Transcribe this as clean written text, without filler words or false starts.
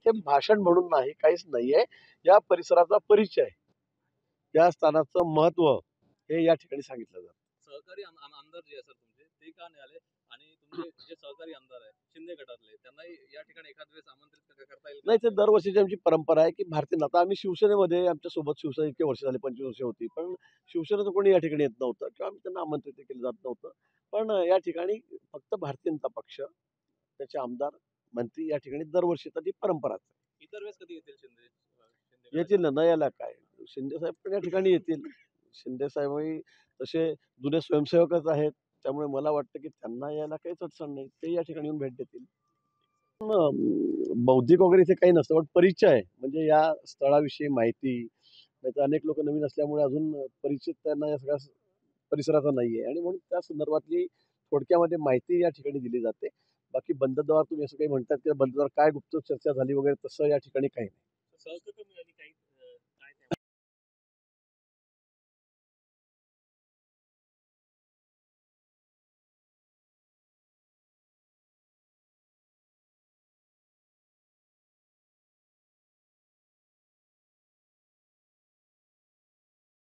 इथे भाषण म्हणून नाही, काहीच नाहीये. या परिसराचा परिचय, या स्थानाचं महत्व हे या ठिकाणी सांगितलं जातं. सहकारी आमदार जे आहे सर तुमचे ते का नाही आले आणि तुमचे जे सहकारी आमदार आहे शिंदे गटातले त्यांनाही या ठिकाणी एखाद वेळेस आमंत्रित करता येईल नाही, ते दरवर्षीची आमची परंपरा आहे की भारतीय, आता आम्ही शिवसेनेमध्ये आमच्यासोबत शिवसेना इतके वर्ष झाले, 25 वर्ष होती, पण शिवसेनेचं कोणी या ठिकाणी येत नव्हतं किंवा आम्ही त्यांना आमंत्रित केलं जात नव्हतं. पण या ठिकाणी फक्त भारतीय जनता पक्ष, त्याचे आमदार, मंत्री या ठिकाणी दरवर्षी येतात, ही परंपराच आहे. इतर वेळेस कधी येतील शिंदे येतील ना, न यायला काय. शिंदे साहेब पण या ठिकाणी येतील. शिंदे साहेबही तसे जुने स्वयंसेवकच आहेत, त्यामुळे मला वाटतं की त्यांना यायला काहीच अडचण नाही, ते या ठिकाणी येऊन भेट देतील. बौद्धिक वगैरे इथे काही नसतं, पण परिचय म्हणजे या स्थळाविषयी माहिती, नाहीतर अनेक लोक नवीन असल्यामुळे अजून परिचित त्यांना या सगळ्या परिसराचा नाहीये, आणि म्हणून त्या संदर्भातली थोडक्यामध्ये माहिती या ठिकाणी दिली जाते. बाकी बंदद्वार तुम्ही असं काही म्हणतात की बंदद्वार काय गुप्त चर्चा झाली वगैरे, तसं या ठिकाणी काही नाही.